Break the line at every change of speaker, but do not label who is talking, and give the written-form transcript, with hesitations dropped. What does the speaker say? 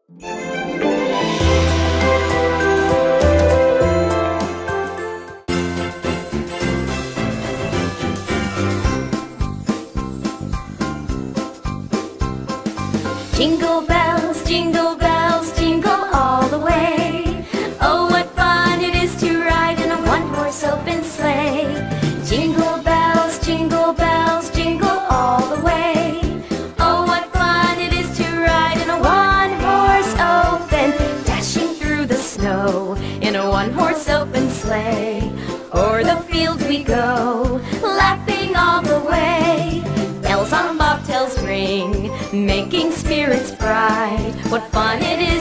Jingle bells, jingle all the way. Oh, what fun it is to ride in a one-horse open sleigh. Jingle bells, jingle all the way. Oh, what fun it is to ride in a one-horse open, dashing through the snow in a one-horse open sleigh. O'er the fields we go, laughing all the way. Bells on bobtails ring, making spirits bright. What fun it is